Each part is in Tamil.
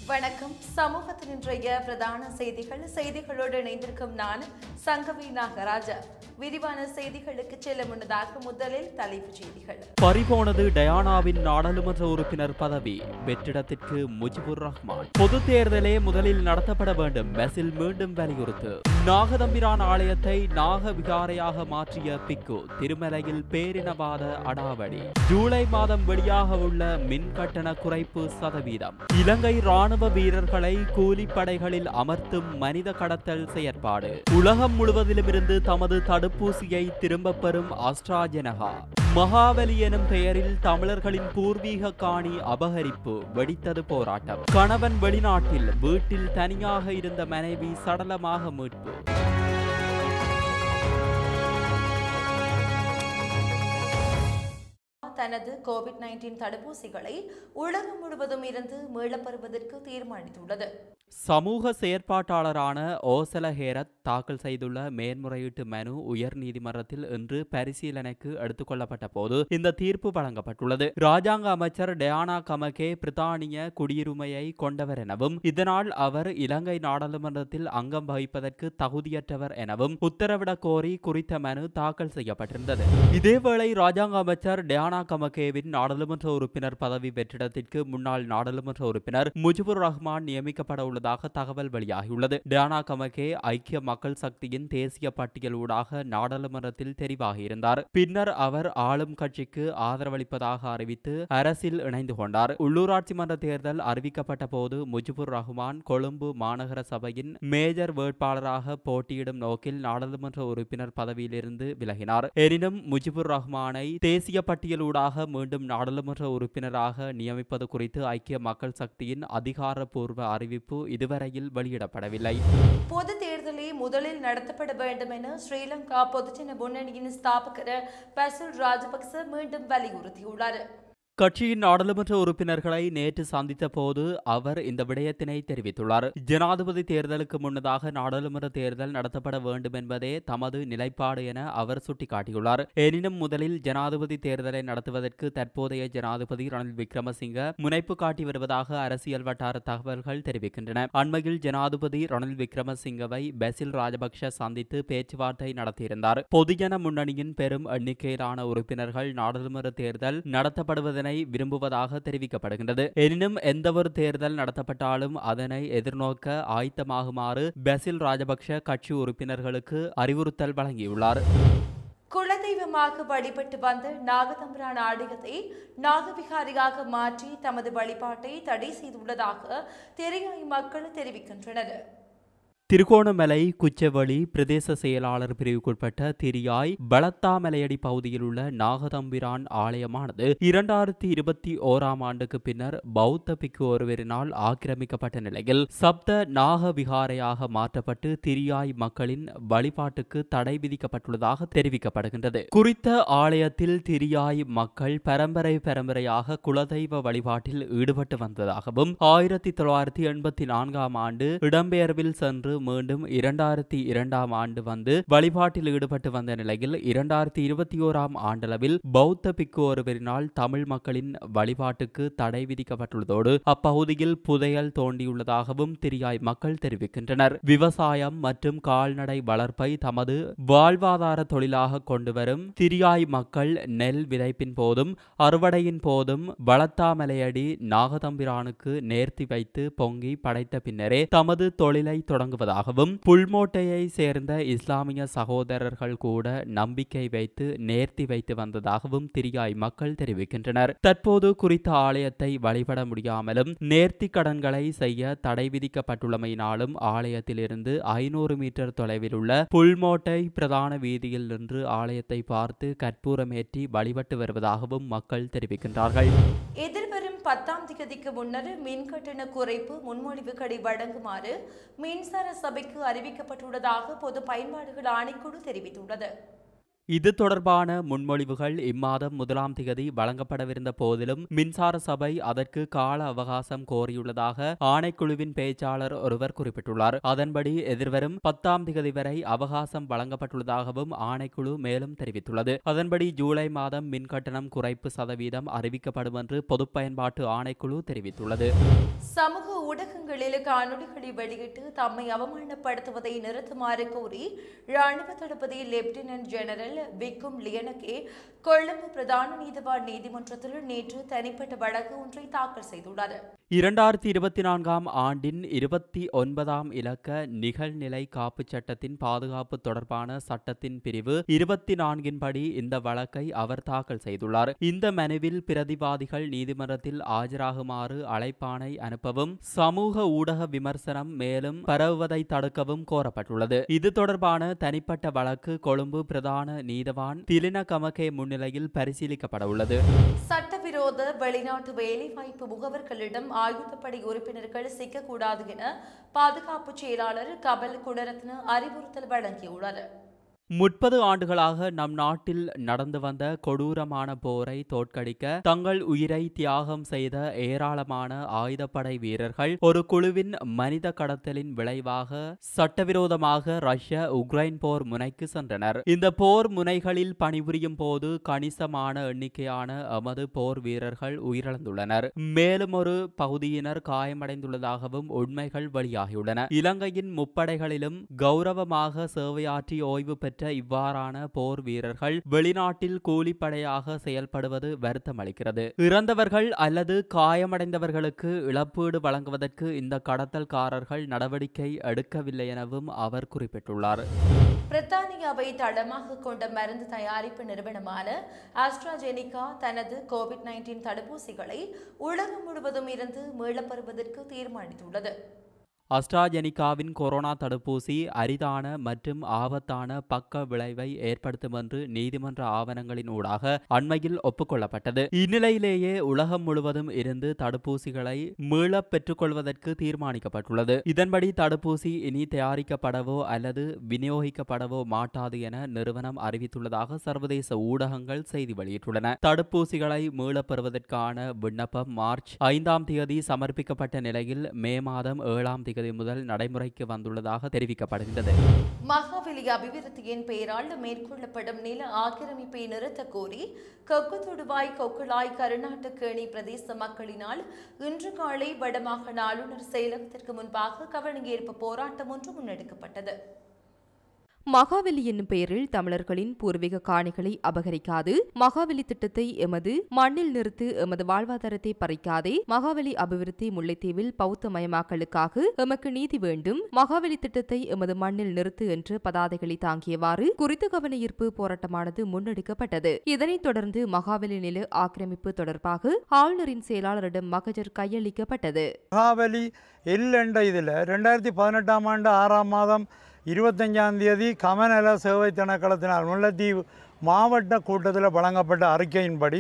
வணக்கம். சமூகத்தின் இன்றைய பிரதான செய்திகளோடு இணைந்திருக்கும் நான் சங்கவி நாகராஜா. விரிவான செய்திகளுக்கு செல்ல முன்னதாக முதலில் தலைப்புச் செய்திகள். பறிபோனது டயானாவின் நாடாளுமன்ற உறுப்பினர் பதவி. வெற்றிடத்திற்கு முஜிபுர் ரஹ்மான். பொது தேர்தலே முதலில் நடத்தப்பட வேண்டும். பெசில் மீண்டும் வலியுறுத்து. நாகதம்பிரான் ஆலயத்தை நாக விகாரையாக மாற்றிய பிக்கு. திருமலையில் பேரினவாத அடாவடி. ஜூலை மாதம் வெளியாக உள்ள மின் கட்டண குறைப்பு சதவீதம். இலங்கை ராணுவ வீரர்களை கூலிப்படைகளில் அமர்த்தும் மனித கடத்தல் செயற்பாடு. உலகம் முழுவதிலுமிருந்து தமது தடுப்பூசியை திரும்பப் பெறும் அஸ்ட்ராஜெனகா. மகாவலி எனும் பெயரில் தமிழர்களின் பூர்வீக காணி அபகரிப்பு. வெடித்தது போராட்டம். கணவன் வெளிநாட்டில். வீட்டில் தனியாக இருந்த மனைவி சடலமாக மீட்பு. தனது கோவிட்-19 தடுப்பூசிகளை உலகம் முழுவதும் இருந்து மீளப்பெறுவதற்கு தீர்மானித்துள்ளது. சமூக செயற்பாட்டாளரான ஓசல ஹேரத் தாக்கல் செய்துள்ள மேன்முறையீட்டு மனு உயர் நீதிமன்றத்தில் இன்று பரிசீலனைக்கு எடுத்துக் கொள்ளப்பட்ட போது இந்த தீர்ப்பு வழங்கப்பட்டுள்ளது. ராஜாங்க அமைச்சர் டயானா கமகே பிரித்தானிய குடியுரிமையை கொண்டவர் எனவும் இதனால் அவர் இலங்கை நாடாளுமன்றத்தில் அங்கம் வகிப்பதற்கு தகுதியற்றவர் எனவும் உத்தரவிடக் கோரி குறித்த மனு தாக்கல் செய்யப்பட்டிருந்தது. இதேவேளை ராஜாங்க அமைச்சர் டயானா கமகேவின் நாடாளுமன்ற உறுப்பினர் பதவி வெற்றிடத்திற்கு முன்னாள் நாடாளுமன்ற உறுப்பினர் முஜிபுர் ரஹ்மான் நியமிக்கப்பட உள்ளதாக தகவல் வெளியாகியுள்ளது. டயானா கமகே ஐக்கிய மக்கள் சக்தியின் தேசிய பட்டியல் ஊடாக நாடாளுமன்றத்தில் தெரிவாகியிருந்தார். பின்னர் அவர் ஆளும் கட்சிக்கு ஆதரவளிப்பதாக அறிவித்து அரசில் இணைந்து கொண்டார். உள்ளூராட்சி மன்ற தேர்தல் அறிவிக்கப்பட்ட போது முஜிபுர் ரஹ்மான் கொழும்பு மாநகர சபையின் மேஜர் வேட்பாளராக போட்டியிடும் நோக்கில் நாடாளுமன்ற உறுப்பினர் பதவியிலிருந்து விலகினார். எனினும் முஜிபுர் ரஹ்மானை தேசிய பட்டியலூடாக மீண்டும் நாடாளுமன்ற உறுப்பினராக நியமிப்பது குறித்து ஐக்கிய மக்கள் சக்தியின் அதிகாரப்பூர்வ அறிவிப்பு இதுவரையில் வெளியிடப்படவில்லை. பொது தேர்தலை முதலில் நடத்தப்பட வேண்டும் என ஸ்ரீலங்கா பொதுஜன முன்னணியின் ஸ்தாபகர் பெசில் ராஜபக்ச மீண்டும் வலியுறுத்தியுள்ளார். கட்சியின் நாடாளுமன்ற உறுப்பினர்களை நேற்று சந்தித்த போது அவர் இந்த விடயத்தினை தெரிவித்துள்ளார். ஜனாதிபதி தேர்தலுக்கு முன்னதாக நாடாளுமன்ற தேர்தல் நடத்தப்பட வேண்டும் என்பதே தமது நிலைப்பாடு என அவர் சுட்டிக்காட்டியுள்ளார். எனினும் முதலில் ஜனாதிபதி தேர்தலை நடத்துவதற்கு தற்போதைய ஜனாதிபதி ரணில் விக்ரமசிங்க முனைப்பு காட்டி வருவதாக அரசியல் வட்டார தகவல்கள் தெரிவிக்கின்றன. அண்மையில் ஜனாதிபதி ரணில் விக்ரமசிங்கவை பெசில் ராஜபக்ஷ சந்தித்து பேச்சுவார்த்தை நடத்தியிருந்தார். பொதுஜன முன்னணியின் பெரும் எண்ணிக்கையிலான உறுப்பினர்கள் நாடாளுமன்ற தேர்தல் நடத்தப்படுவதனை விரும்புவதாக தெரிவிக்கப்படுகின்றது. எனினும் எந்தவொரு தேர்தல் நடத்தப்பட்டாலும் அதனை எதிர்நோக்க ஆயத்தமாகுமாறு பெசில் ராஜபக்ஷ கட்சி உறுப்பினர்களுக்கு அறிவுறுத்தல் வழங்கியுள்ளார். குலதெய்வமாக வழிபட்டு வந்த நாகதம்பிரான் ஆலயத்தை நாகவிகாரியாக மாற்றி தமது வழிபாட்டை தடை செய்துள்ளதாக தெரியாய் மக்கள் தெரிவிக்கின்றனர். திருகோணமலை குச்சவெளி பிரதேச செயலாளர் பிரிவுக்குட்பட்ட திரியாய் பலத்தாமலையடி பகுதியில் உள்ள நாகதம்பிரான் ஆலயமானது 2021ஆம் ஆண்டுக்கு பின்னர் பௌத்த பிக்கு ஒருவரினால் ஆக்கிரமிக்கப்பட்ட நிலையில் சப்த நாக விகாரையாக மாற்றப்பட்டு திரியாய் மக்களின் வழிபாட்டுக்கு தடை விதிக்கப்பட்டுள்ளதாக தெரிவிக்கப்படுகின்றது. குறித்த ஆலயத்தில் திரியாய் மக்கள் பரம்பரையாக குலதெய்வ வழிபாட்டில் ஈடுபட்டு வந்ததாகவும் 1984ஆம் ஆண்டு இடம்பெயர்வில் சென்று மீண்டும் 2002ஆம் ஆண்டு வந்து வழிபாட்டில் ஈடுபட்டு வந்த நிலையில் 2021ஆம் ஆண்டளவில் பௌத்த பிக்கு ஒருவரினால் தமிழ் மக்களின் வழிபாட்டுக்கு தடை விதிக்கப்பட்டுள்ளதோடு அப்பகுதியில் புதையல் தோண்டியுள்ளதாகவும் திரியாய் மக்கள் தெரிவிக்கின்றனர். விவசாயம் மற்றும் கால்நடை வளர்ப்பை தமது வாழ்வாதார தொழிலாக கொண்டு வரும் திரியாய் மக்கள் நெல் விதைப்பின் போதும் அறுவடையின் போதும் பலத்தாமலையடி நாகதம்பிரானுக்கு நேர்த்தி வைத்து பொங்கி படைத்த பின்னரே தமது தொழிலை தொடங்குவதாகவும் புல்மோட்டையை சேர்ந்த இஸ்லாமிய சகோதரர்கள் கூட நம்பிக்கை வைத்து நேர்த்தி வைத்து வந்ததாகவும் திரியாய் மக்கள் தெரிவிக்கின்றனர். தற்போது குறித்த ஆலயத்தை வழிபட முடியாமலும் நேர்த்தி கடன்களை செய்ய தடை விதிக்கப்பட்டுள்ளமையினாலும் ஆலயத்திலிருந்து 500 மீட்டர் தொலைவில் உள்ள புல்மோட்டை பிரதான வீதியில் நின்று ஆலயத்தை பார்த்து கற்பூரமேற்றி வழிபட்டு வருவதாகவும் மக்கள் தெரிவிக்கின்றார்கள். எதிர்வரும் 10ஆம் தேதிக்கு முன்னர் மின் கட்டண குறைப்பு முன்மொழிவுகளை வழங்குமாறு மின்சார சபைக்கு அறிவிக்கப்பட்டுள்ளதாக பொது பயன்பாடுகள் ஆணைக்குழு தெரிவித்துள்ளது. இது தொடர்பான முன்மொழிவுகள் இம்மாதம் 1ஆம் திகதி வழங்கப்படவிருந்த போதிலும் மின்சார சபை அதற்கு கால அவகாசம் கோரியுள்ளதாக ஆணைக்குழுவின் பேச்சாளர் ஒருவர் குறிப்பிட்டுள்ளார். அதன்படி எதிர்வரும் 10ஆம் திகதி வரை அவகாசம் வழங்கப்பட்டுள்ளதாகவும் ஆணைக்குழு மேலும் தெரிவித்துள்ளது. அதன்படி ஜூலை மாதம் மின் கட்டணம் குறைப்பு சதவீதம் அறிவிக்கப்படும் என்று பொது பயன்பாட்டு ஆணைக்குழு தெரிவித்துள்ளது. சமூக ஊடகங்களில் காணொலிகளை வெளியிட்டு தம்மை அவமானப்படுத்துவதை நிறுத்துமாறு கோரி ராணுவ தளபதி லெப்டினன்ட் ஜெனரல் விக்கும் லியனகே கொழும்பு பிரதான நீதிவான் நீதிமன்றத்தில் நேற்று தனிப்பட்ட வழக்கு ஒன்றை தாக்கல் செய்துள்ளார். 2024ஆம் ஆண்டின் 29ஆம் இலக்க நிகழ்நிலை காப்புச் சட்டத்தின் பாதுகாப்பு தொடர்பான சட்டத்தின் பிரிவு 24 படி இந்த வழக்கை அவர் தாக்கல் செய்துள்ளார். இந்த மனுவில் பிரதிவாதிகள் நீதிமன்றத்தில் ஆஜராகுமாறு அழைப்பாணை அனுப்பவும் சமூக ஊடக விமர்சனம் மேலும் பரவுவதை தடுக்கவும் கோரப்பட்டுள்ளது. இது தொடர்பான தனிப்பட்ட வழக்கு கொழும்பு பிரதான நீதவான் திலின கமகே முன்னிலையில் பரிசீலிக்கப்பட உள்ளது. சட்டவிரோத வெளிநாட்டு வேலைவாய்ப்பு முகவர்களிடம் ஆயுதப்படை உறுப்பினர்கள் சிக்கக்கூடாது என பாதுகாப்பு செயலாளர் கபல் குணரத்ன அறிவுறுத்தல் வழங்கியுள்ளார். 30 ஆண்டுகளாக நம் நாட்டில் நடந்து வந்த கொடூரமான போரை தோற்கடிக்க தங்கள் உயிரை தியாகம் செய்த ஏராளமான ஆயுதப்படை வீரர்கள் ஒரு குழுவின் மனித கடத்தலின் விளைவாக சட்டவிரோதமாக ரஷ்ய உக்ரைன் போர் முனைக்கு சென்றனர். இந்த போர் முனைகளில் பணிபுரியும் போது கணிசமான எண்ணிக்கையான எமது போர் வீரர்கள் உயிரிழந்துள்ளனர். மேலும் ஒரு பகுதியினர் காயமடைந்துள்ளதாகவும் உண்மைகள் வெளியாகியுள்ளன. இலங்கையின் முப்படைகளிலும் கௌரவமாக சேவையாற்றி ஓய்வு பெற்ற இவ்வாறான போர் வீரர்கள் வெளிநாட்டில் கூலிப்படையாக செயல்படுவது வருத்தமளிக்கிறது. இறந்தவர்கள் அல்லது காயமடைந்தவர்களுக்கு இழப்பீடு வழங்குவதற்கு இந்த கடத்தல்காரர்கள் நடவடிக்கை எடுக்கவில்லை எனவும் அவர் குறிப்பிட்டுள்ளார். பிரித்தானியாவை தளமாக கொண்ட மருந்து தயாரிப்பு நிறுவனமான ஆஸ்ட்ராஜெனிகா தனது கோவிட்-19 தடுப்பூசிகளை உலகம் முழுவதும் இருந்து மீளப்பெறுவதற்கு தீர்மானித்துள்ளது. அஸ்ட்ராஜெனிகாவின் கொரோனா தடுப்பூசி அரிதான மற்றும் ஆபத்தான பக்க விளைவை ஏற்படுத்தும் என்று நீதிமன்ற ஆவணங்களின் ஊடாக அண்மையில் ஒப்புக்கொள்ளப்பட்டது. இந்நிலையிலேயே உலகம் முழுவதும் இருந்து தடுப்பூசிகளை மீள பெற்றுக்கொள்வதற்கு தீர்மானிக்கப்பட்டுள்ளது. இதன்படி தடுப்பூசி இனி தயாரிக்கப்படவோ அல்லது விநியோகிக்கப்படவோ மாட்டாது என நிறுவனம் அறிவித்துள்ளதாக சர்வதேச ஊடகங்கள் செய்தி வெளியிட்டுள்ளன. தடுப்பூசிகளை மீளப் பெறுவதற்கான விண்ணப்பம் மார்ச் 5ஆம் தேதி சமர்ப்பிக்கப்பட்ட நிலையில் மே மாதம் 7ஆம் தேதி முதல் நடைமுறைக்கு வந்துள்ளதாக தெரிவிக்கப்படுகின்றது. மகாவலி அபிவிருத்தியின் பெயரால் மேற்கொள்ளப்படும் நில ஆக்கிரமிப்பை நிறுத்த கோரி கொக்கு தொடுவாய் கொக்குளாய் கருநாட்டுக்கேணி பிரதேச மக்களினால் இன்று காலை வடமாகாண ஆளுநர் செயலகத்திற்கு முன்பாக கவனஈர்ப்பு போராட்டம் ஒன்று முன்னெடுக்கப்பட்டது. மகாவலி என்னும் பெயரில் தமிழர்களின் பூர்வீக காணிகளை அபகரிக்காது, மகாவலி திட்டத்தை எமது மண்ணில் நிறுத்து, எமது வாழ்வாதாரத்தை பறிக்காதே, மகாவலி அபிவிருத்தி முல்லைத்தீவில் பௌத்த மயமாக்கலுக்காக எமக்கு நீதி வேண்டும், மகாவலி திட்டத்தை எமது மண்ணில் நிறுத்து என்ற பதாதைகளை தாங்கியவாறு குறித்த கவனஈர்ப்பு போராட்டமானது முன்னெடுக்கப்பட்டது. இதனைத் தொடர்ந்து மகாவலி நில ஆக்கிரமிப்பு தொடர்பாக ஆளுநரின் செயலாளரிடம் மகஜர் கையளிக்கப்பட்டது. மகாவலி என்ற இதில் 2018ஆம் ஆண்டு 6ஆம் மாதம் 25ஆம் தேதி கமநல சேவை திணைக்களத்தினால் முல்லைத்தீவு மாவட்ட கூட்டத்தில் வழங்கப்பட்ட அறிக்கையின்படி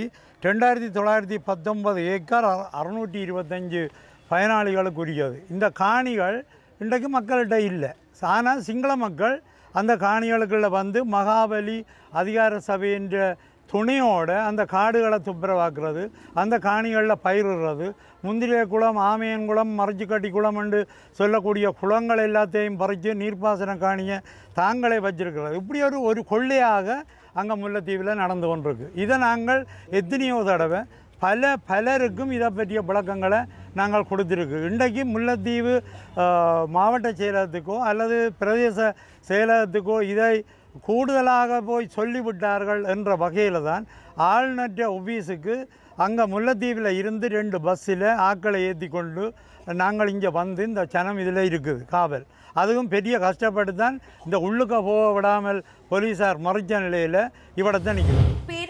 2919 ஏக்கர் 625 பயனாளிகளுக்குரியது. இந்த காணிகள் இன்றைக்கு மக்கள்கிட்ட இல்லை. ஆனால் சிங்கள மக்கள் அந்த காணிகளுக்குள்ள வந்து மகாவலி அதிகார சபையின் துணையோட அந்த காடுகளை துப்புரவாக்குறது, அந்த காணிகளில் பயிரிடுறது, முந்திரிய குளம், ஆமையன் குளம், மறைச்சிக்கட்டி குளம் என்று சொல்லக்கூடிய குளங்கள் எல்லாத்தையும் பறித்து நீர்ப்பாசன காணியை தாங்களே வச்சிருக்கிறது. இப்படி ஒரு கொள்ளையாக அங்கே முல்லைத்தீவில் நடந்து கொண்டிருக்கு. இதை நாங்கள் எத்தனையோ தடவை பலருக்கும் இதை பற்றிய விளக்கங்களை நாங்கள் கொடுத்துருக்கு. இன்றைக்கு முல்லைத்தீவு மாவட்ட செயலகத்துக்கோ அல்லது பிரதேச செயலகத்துக்கோ இதை கூடுதலாக போய் சொல்லிவிட்டார்கள் என்ற வகையில் தான் ஆளுநர் ஆஃபீஸுக்கு அங்கே முல்லைத்தீவில் இருந்து 2 பஸ்ஸில் ஆட்களை ஏற்றி கொண்டு நாங்கள் இங்கே வந்து இந்த சனம் இதில் இருக்குது காவல். அதுவும் பெரிய கஷ்டப்பட்டு தான் இந்த உள்ளுக்க போக விடாமல் போலீஸார் மறைச்ச நிலையில் இவடத்தான் நிற்குது. பேருவளை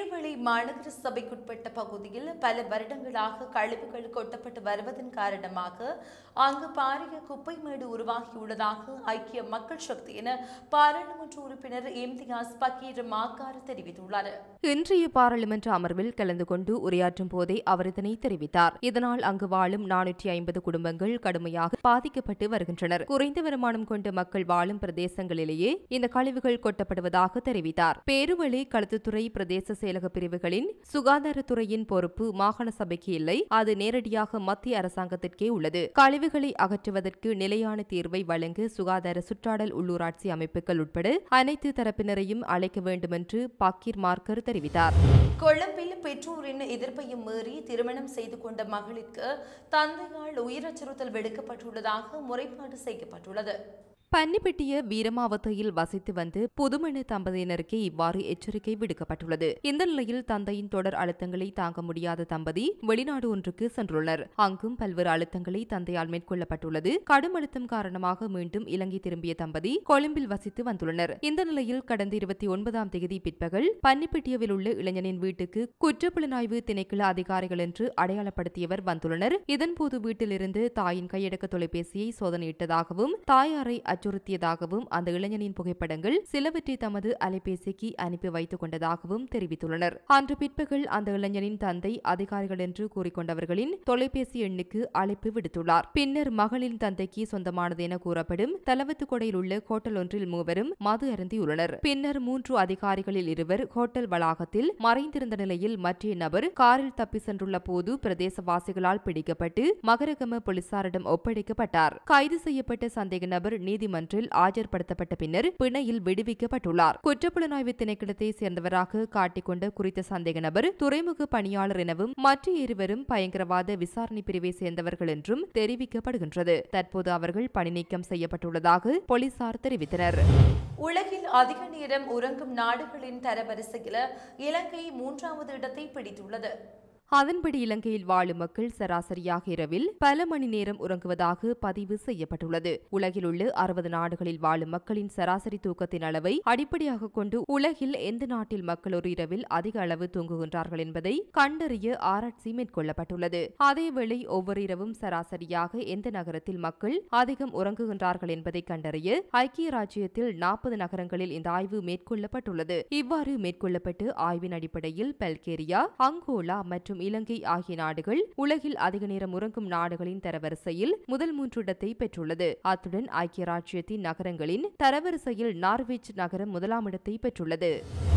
மாநகர சபைக்குட்பட்ட பகுதியில் பல வருடங்களாக கழிவுகள் கொட்டப்பட்டு வருவதன் காரணமாக அங்கு பாரிய குப்பை மேடு உருவாகியுள்ளதாக ஐக்கிய மக்கள் சக்தியின் பாராளுமன்ற உறுப்பினர் இம்தியாஸ் பக்கீர் மாக்கார் தெரிவித்துள்ளார். இன்றைய பாராளுமன்ற அமர்வில் கலந்து கொண்டு உரையாற்றும் போதே அவர் இதனை தெரிவித்தார். இதனால் அங்கு வாழும் 450 குடும்பங்கள் கடுமையாக பாதிக்கப்பட்டு வருகின்றனர். குறைந்த வருமானம் கொண்ட மக்கள் வாழும் பிரதேசங்களிலேயே இந்த கழிவுகள் கொட்டப்படுவதாக தெரிவித்தார். பேருவளி களுத்துத்துறை பிரதேச செயலக பிரிவுகளின் சுகாதாரத்துறையின் பொறுப்பு மாகாண சபைக்கு இல்லை, அது நேரடியாக மத்திய அரசாங்கத்திற்கே உள்ளது. கழிவுகளை அகற்றுவதற்கு நிலையான தீர்வை வழங்க சுகாதார சுற்றாடல் உள்ளூராட்சி அமைப்புகள் உட்பட அனைத்து தரப்பினரையும் அழைக்க வேண்டும் என்று பக்கீர் மார்க்கர் தெரிவித்தார். கொழும்பில் பெற்றோரின் எதிர்ப்பையும் மீறி திருமணம் செய்து கொண்ட மகளிருக்கு தந்தையால் உயிர் அச்சுறுத்தல் விடுக்கப்பட்டுள்ளதாக முறைப்பாடு செய்யப்பட்டுள்ளது. பன்னிப்பட்டிய வீரமாவத்தையில் வசித்து வந்து புதுமண தம்பதியினருக்கே இவ்வாறு எச்சரிக்கை விடுக்கப்பட்டுள்ளது. இந்த நிலையில் தந்தையின் தொடர் அழுத்தங்களை தாங்க முடியாத தம்பதி வெளிநாடு ஒன்றுக்கு சென்றுள்ளனர். அங்கும் பல்வேறு அழுத்தங்களை தந்தையால் மேற்கொள்ளப்பட்டுள்ளது. கடும் அழுத்தம் காரணமாக மீண்டும் இலங்கை திரும்பிய தம்பதி கொழும்பில் வசித்து வந்துள்ளனர். இந்த நிலையில் கடந்த 29ஆம் தேதி பிற்பகல் பன்னிப்பட்டியவில் உள்ள இளைஞனின் வீட்டுக்கு குற்றப்புலனாய்வு திணைக்கள அதிகாரிகள் என்று அடையாளப்படுத்தியவர் வந்துள்ளனர். இதன்போது வீட்டிலிருந்து தாயின் கையடக்க தொலைபேசியை சோதனையிட்டதாகவும் தாயாரை அச்சுறுத்தியதாகவும் அந்த இளைஞனின் புகைப்படங்கள் சிலவற்றை தமது அலைபேசிக்கு அனுப்பி வைத்துக் கொண்டதாகவும் தெரிவித்துள்ளனர். அன்று பிற்பகல் அந்த இளைஞனின் தந்தை அதிகாரிகள் என்று கூறிக்கொண்டவர்களின் தொலைபேசி எண்ணுக்கு அழைப்பு விடுத்துள்ளார். பின்னர் மகளின் தந்தைக்கு சொந்தமானது என கூறப்படும் தலவத்துக்கொடையில் உள்ள ஹோட்டல் ஒன்றில் மூவரும் மது அருந்தியுள்ளனர். பின்னர் 3 அதிகாரிகளில் 2 ஹோட்டல் வளாகத்தில் மறைந்திருந்த நிலையில் மற்ற நபர் காரில் தப்பி சென்றுள்ள போது பிரதேசவாசிகளால் பிடிக்கப்பட்டு மகரகம போலீசாரிடம் ஒப்படைக்கப்பட்டார். கைது செய்யப்பட்ட சந்தேக நபர் நீதிமன்றில் ஆஜர்படுத்தப்பட்ட பின்னர் பிணையில் விடுவிக்கப்பட்டுள்ளார். குற்றப்புலனாய்வு திணைக்களத்தை சேர்ந்தவராக காட்டிக்கொண்ட குறித்த சந்தேக நபர் துறைமுக பணியாளர் எனவும் மற்ற இருவரும் பயங்கரவாத விசாரணை பிரிவை சேர்ந்தவர்கள் என்றும் தெரிவிக்கப்படுகின்றது. தற்போது அவர்கள் பணி நீக்கம் செய்யப்பட்டுள்ளதாக போலீசார் தெரிவித்தனர். உலகில் அதிக நேரம் உறங்கும் நாடுகளின் தரவரிசையில் இலங்கை 3வது இடத்தை பிடித்துள்ளது. அதன்படி இலங்கையில் வாழும் மக்கள் சராசரியாக இரவில் பல மணி நேரம் உறங்குவதாக பதிவு செய்யப்பட்டுள்ளது. உலகில் உள்ள 60 நாடுகளில் வாழும் மக்களின் சராசரி தூக்கத்தின் அளவை அடிப்படையாக கொண்டு உலகில் எந்த நாட்டில் மக்கள் ஒரு இரவில் அதிக அளவு தூங்குகின்றார்கள் என்பதை கண்டறிய ஆராய்ச்சி மேற்கொள்ளப்பட்டுள்ளது. அதேவேளை ஒவ்வொரு இரவும் சராசரியாக எந்த நகரத்தில் மக்கள் அதிகம் உறங்குகின்றார்கள் என்பதை கண்டறிய ஐக்கிய ராஜ்யத்தில் 40 நகரங்களில் இந்த ஆய்வு மேற்கொள்ளப்பட்டுள்ளது. இவ்வாறு மேற்கொள்ளப்பட்டு ஆய்வின் அடிப்படையில் பல்கேரியா, அங்கோலா மற்றும் இலங்கை ஆகிய நாடுகள் உலகில் அதிக நேரம் உறங்கும் நாடுகளின் தரவரிசையில் முதல் 3 இடத்தை பெற்றுள்ளது. அத்துடன் ஐக்கிய ராஜ்யத்தின் நகரங்களின் தரவரிசையில் நார்வேஜ் நகரம் 1ஆம் இடத்தை பெற்றுள்ளது.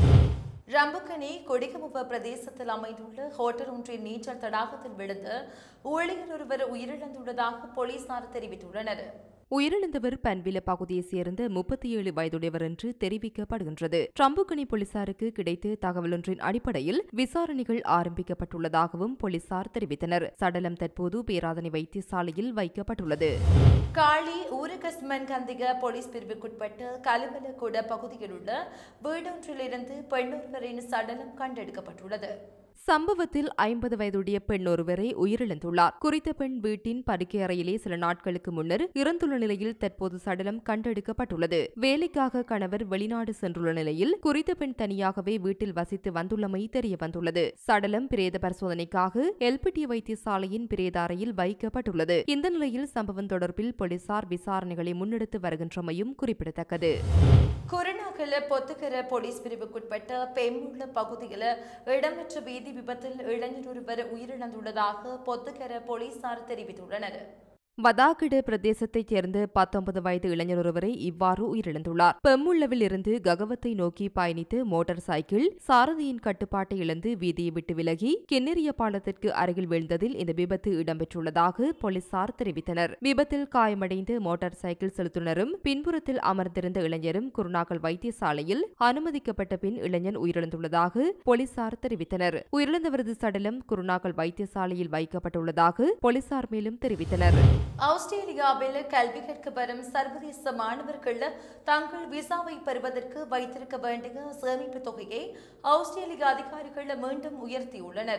ரம்புக்கனி கொடிகமுவ பிரதேசத்தில் அமைந்துள்ள ஹோட்டல் ஒன்றின் நீச்சல் தடாகத்தில் விழுந்து ஊழியர் ஒருவர் உயிரிழந்துள்ளதாக போலீசார் தெரிவித்துள்ளனர். உயிரிழந்தவர் பன்வில பகுதியைச் சேர்ந்த 37 வயதுடையவர் என்று தெரிவிக்கப்படுகின்றது. ரம்புக்கனி போலீசாருக்கு கிடைத்த தகவலொன்றின் அடிப்படையில் விசாரணைகள் ஆரம்பிக்கப்பட்டுள்ளதாகவும் போலீசார் தெரிவித்தனர். சடலம் தற்போது பேராதனை வைத்தியசாலையில் வைக்கப்பட்டுள்ளது. காளி ஊரகஸ்மன் கந்திக போலீஸ் பிரிவுக்குட்பட்ட கலுவலகொட பகுதியில் உள்ள வீடொன்றிலிருந்து பெண்ணொருவரின் சடலம் கண்டெடுக்கப்பட்டுள்ளது. சம்பவத்தில் 50 வயதுடைய பெண் ஒருவரை உயிரிழந்துள்ளார். குறித்த பெண் வீட்டின் படுக்கை அறையிலே சில நாட்களுக்கு முன்னர் இறந்துள்ள நிலையில் தற்போது சடலம் கண்டெடுக்கப்பட்டுள்ளது. வேலைக்காக கணவர் வெளிநாடு சென்றுள்ள நிலையில் குறித்த பெண் தனியாகவே வீட்டில் வசித்து வந்துள்ளமை தெரியவந்துள்ளது. சடலம் பிரேத பரிசோதனைக்காக எல்பிடி வைத்தியசாலையின் பிரேத அறையில் வைக்கப்பட்டுள்ளது. இந்த நிலையில் சம்பவம் தொடர்பில் போலீசார் விசாரணைகளை முன்னெடுத்து வருகின்றமையும் குறிப்பிடத்தக்கது. குருநாகல பொத்துக்கர போலீஸ் பிரிவுக்குட்பட்ட பெம்முள்ள பகுதியில் இடம்பெற்ற வீதி விபத்தில் இளைஞர் ஒருவர் உயிரிழந்துள்ளதாக பொத்துக்கர போலீசார் தெரிவித்துள்ளனர். வதாகட பிரதேசத்தைச் சேர்ந்த 19 வயது இளைஞர் ஒருவரை இவ்வாறு உயிரிழந்துள்ளார். பெம்முள்ளவில் இருந்து ககவத்தை நோக்கி பயணித்து மோட்டார் சைக்கிள் சாரதியின் கட்டுப்பாட்டை இழந்து வீதியை விட்டு விலகி கிண்ணறிய பாலத்திற்கு அருகில் வீழ்ந்ததில் இந்த விபத்து இடம்பெற்றுள்ளதாக போலீசார் தெரிவித்தனர். விபத்தில் காயமடைந்த மோட்டார் சைக்கிள் செலுத்துனரும் பின்புறத்தில் அமர்ந்திருந்த இளைஞரும் குருநாகல் வைத்தியசாலையில் அனுமதிக்கப்பட்ட பின் இளைஞன் உயிரிழந்துள்ளதாக போலீசார் தெரிவித்தனர். உயிரிழந்தவரது சடலம் குருநாகல் வைத்தியசாலையில் வைக்கப்பட்டுள்ளதாக போலீசார் மேலும் தெரிவித்தனர். ஆஸ்திரேலியாவில் கல்வி கற்க வரும் சர்வதேச மாணவர்கள் தங்கள் விசாவை பெறுவதற்கு வைத்திருக்க வேண்டிய சேமிப்பு தொகையை ஆஸ்திரேலிய அதிகாரிகள் மீண்டும் உயர்த்தியுள்ளனர்.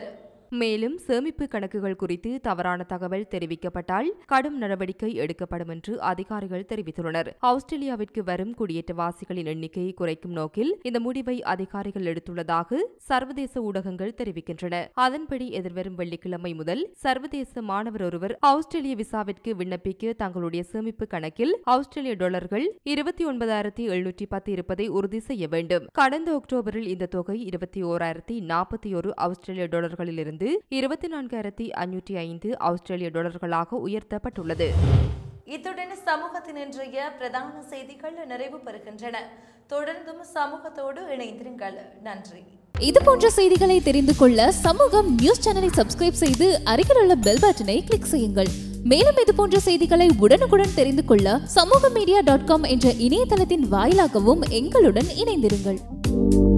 மேலும் சேமிப்பு கணக்குகள் குறித்து தவறான தகவல் தெரிவிக்கப்பட்டால் கடும் நடவடிக்கை எடுக்கப்படும் என்று அதிகாரிகள் தெரிவித்துள்ளனர். ஆஸ்திரேலியாவிற்கு வரும் குடியேற்றவாசிகளின் எண்ணிக்கையை குறைக்கும் நோக்கில் இந்த முடிவை அதிகாரிகள் எடுத்துள்ளதாக சர்வதேச ஊடகங்கள் தெரிவிக்கின்றன. அதன்படி எதிர்வரும் வெள்ளிக்கிழமை முதல் சர்வதேச மாணவர் ஒருவர் ஆஸ்திரேலிய விசாவிற்கு விண்ணப்பிக்க தங்களுடைய சேமிப்பு கணக்கில் ஆஸ்திரேலிய டாலர்கள் 29,710 இருப்பதை உறுதி செய்ய வேண்டும். கடந்த அக்டோபரில் இந்த தொகை 21,041 ஆஸ்திரேலிய டாலர்களிலிருந்து 24,505 ஆஸ்திரேலிய டாலர்களாக உயர்த்தப்பட்டுள்ளது. இத்துடன் சமூகத்தின் இன்றைய பிரதான செய்திகள் நிறைவு பெறுகின்றன. தொடர்ந்தும் சமூகத்தோடு இணைந்திருங்கள். நன்றி. இது போன்ற செய்திகளை தெரிந்து கொள்ள சமூகம் நியூஸ் சேனலை சப்ஸ்கிரைப் செய்து அருகில் உள்ள பெல் பட்டனை கிளிக் செய்யுங்கள். மேலும் இது போன்ற செய்திகளை உடனுக்குடன் தெரிந்து கொள்ள சமூகமீடியா.com என்ற இணையதளத்தின் வாயிலாகவும் எங்களுடன் இணைந்திருங்கள்.